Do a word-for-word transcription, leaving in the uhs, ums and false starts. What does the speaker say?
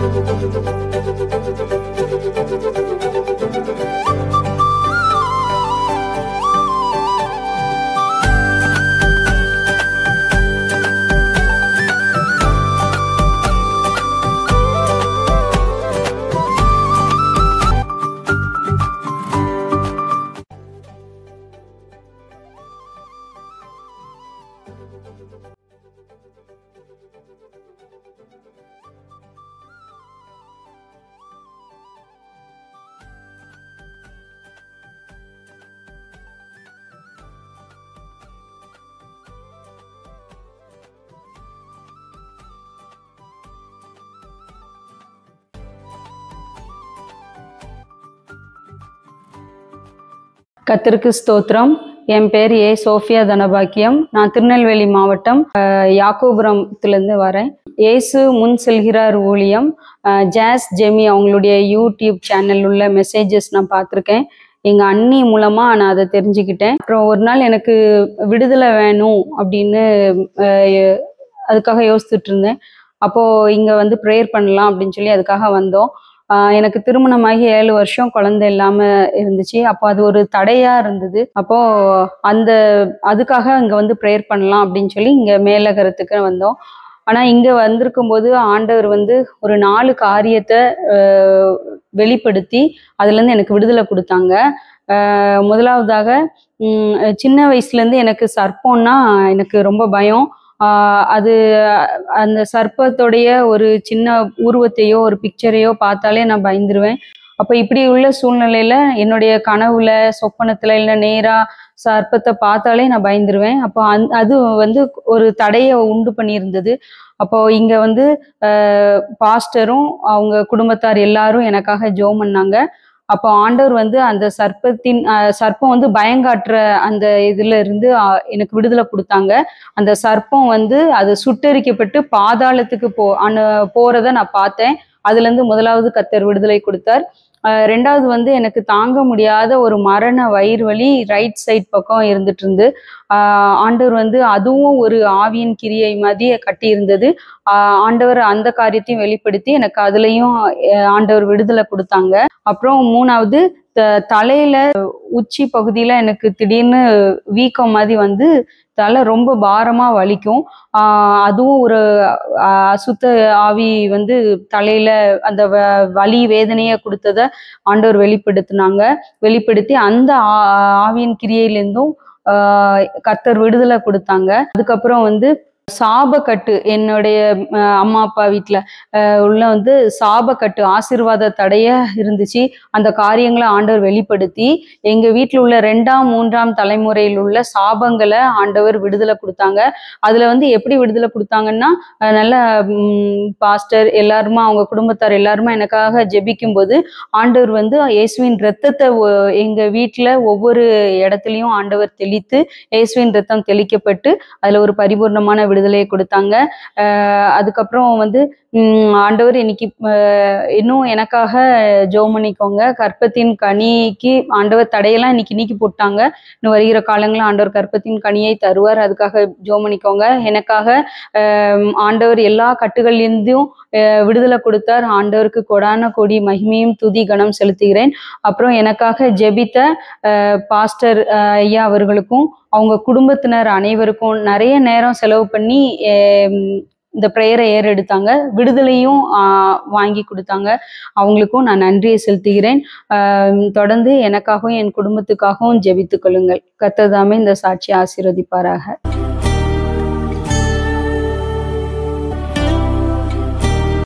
கர்த்தருக்கு ஸ்தோத்திரம். என் பேர் ஏ சோஃபியா தனபாக்கியம். நான் திருநெல்வேலி மாவட்டம் யாக்கோபுரத்துலேருந்து வரேன். ஏசு முன் செல்கிறார் ஊழியம், ஜாஸ் ஜெமி அவங்களுடைய யூடியூப் சேனல் உள்ள மெசேஜஸ் நான் பார்த்துருக்கேன். எங்கள் அண்ணி மூலமாக நான் அதை தெரிஞ்சுக்கிட்டேன். அப்புறம் ஒரு நாள் எனக்கு விடுதலை வேணும் அப்படின்னு அதுக்காக யோசிச்சுட்டு இருந்தேன். அப்போது இங்கே வந்து ப்ரேயர் பண்ணலாம் அப்படின்னு சொல்லி அதுக்காக வந்தோம். எனக்கு திருமணமாகி ஏழு வருஷம் குழந்தை இல்லாமல் இருந்துச்சு. அப்போ அது ஒரு தடையாக இருந்தது. அப்போது அந்த அதுக்காக இங்கே வந்து ப்ரேயர் பண்ணலாம் அப்படின்னு சொல்லி இங்கே மேலகரத்துக்கு வந்தோம். ஆனால் இங்கே வந்திருக்கும்போது ஆண்டவர் வந்து ஒரு நாலு காரியத்தை வெளிப்படுத்தி அதுலேருந்து எனக்கு விடுதலை கொடுத்தாங்க. முதலாவதாக சின்ன வயசுலேருந்து எனக்கு சர்ப்பம்னா எனக்கு ரொம்ப பயம். அது அந்த சர்ப்பத்தோடைய ஒரு சின்ன உருவத்தையோ ஒரு பிக்சரையோ பார்த்தாலே நான் பயந்துருவேன். அப்போ இப்படி உள்ள சூழ்நிலையில் என்னுடைய கனவுல சொப்பனத்தில் இல்லை நேராக சர்ப்பத்தை பார்த்தாலே நான் பயந்துருவேன். அப்போ அந் அது வந்து ஒரு தடையை உண்டு பண்ணியிருந்தது. அப்போது இங்கே வந்து பாஸ்டரும் அவங்க குடும்பத்தார் எல்லாரும் எனக்காக ஜெபம் பண்ணாங்க. அப்போ ஆண்டவர் வந்து அந்த சர்ப்பத்தின் சர்ப்பம் வந்து பயங்காட்டுற அந்த இதுல இருந்து எனக்கு விடுதலை கொடுத்தாங்க. அந்த சர்ப்பம் வந்து அது சுட்டரிக்கப்பட்டு பாதாளத்துக்கு போ அனு போறத நான் பார்த்தேன். அதுல இருந்து முதலாவது கர்த்தர் விடுதலை கொடுத்தார். ரெண்டாவது வந்து எனக்கு தாங்க முடியாத ஒரு மரண வயிறு வலி ரைட் சைட் பக்கம் இருந்துட்டு இருந்து ஆஹ் ஆண்டவர் வந்து அதுவும் ஒரு ஆவியின் கிரியை மாதிரி கட்டி இருந்தது. ஆஹ் ஆண்டவர் அந்த காரியத்தையும் வெளிப்படுத்தி எனக்கு அதுலயும் ஆண்டவர் விடுதலை கொடுத்தாங்க. அப்புறம் மூணாவது த தலையில உச்சி பகுதியில எனக்கு திடீர்னு வீக்கம் மாதிரி வந்து தலை ரொம்ப பாரமா வலிக்கும். ஆஹ் அதுவும் ஒரு அசுத்த ஆவி வந்து தலையில அந்த வலி வேதனைய கொடுத்தத ஆண்டவர் வெளிப்படுத்தினாங்க. வெளிப்படுத்தி அந்த ஆவியின் கிரியையிலிருந்தும் ஆஹ் கர்த்தர் விடுதலை கொடுத்தாங்க. அதுக்கப்புறம் வந்து சாபக்கட்டு என்னுடைய அம்மா அப்பா வீட்டில் உள்ள வந்து சாபக்கட்டு ஆசீர்வாத தடைய இருந்துச்சு. அந்த காரியங்களை ஆண்டவர் வெளிப்படுத்தி எங்கள் வீட்டில் உள்ள ரெண்டாம் மூன்றாம் தலைமுறையில் உள்ள சாபங்களை ஆண்டவர் விடுதலை கொடுத்தாங்க. அதில் வந்து எப்படி விடுதலை கொடுத்தாங்கன்னா, நல்ல பாஸ்டர் எல்லாருமா அவங்க குடும்பத்தார் எல்லாருமா எனக்காக ஜெபிக்கும் போது ஆண்டவர் வந்து இயேசுவின் இரத்தத்தை எங்கள் வீட்டில் ஒவ்வொரு இடத்துலையும் ஆண்டவர் தெளித்து இயேசுவின் இரத்தம் தெளிக்கப்பட்டு அதில் ஒரு பரிபூர்ணமான விடுதலையை கொடுத்தாங்க. அஹ் அதுக்கப்புறம் வந்து உம் ஆண்டவர் இன்னைக்கு இன்னும் எனக்காக ஜெபம் பண்ணிக்கோங்க. கற்பத்தின் கனிக்கு ஆண்டவர் தடையெல்லாம் இன்னைக்கு நீக்கி போட்டாங்க. இன்னும் வருகிற காலங்களில் ஆண்டவர் கற்பத்தின் கனியை தருவார். அதுக்காக ஜெபம் பண்ணிக்கோங்க. எனக்காக அஹ் ஆண்டவர் எல்லா கட்டுகள்லேருந்தும் விடுதலை கொடுத்தார். ஆண்டவருக்கு கொடான கொடி மகிமையும் துதி கனம் செலுத்துகிறேன். அப்புறம் எனக்காக ஜெபித்த பாஸ்டர் ஐயா அவர்களுக்கும் அவங்க குடும்பத்தினர் அனைவருக்கும் நிறைய நேரம் செலவு பண்ணி இந்த ப்ரேயரை ஏறெடுத்தாங்க. விடுதலையும் வாங்கி கொடுத்தாங்க. அவங்களுக்கும் நான் நன்றியை செலுத்துகிறேன். தொடர்ந்து எனக்காகவும் என் குடும்பத்துக்காகவும் ஜெபித்துக் கொள்ளுங்கள். கர்த்தர் தாமே இந்த சாட்சியை ஆசீர்வதிப்பாராக.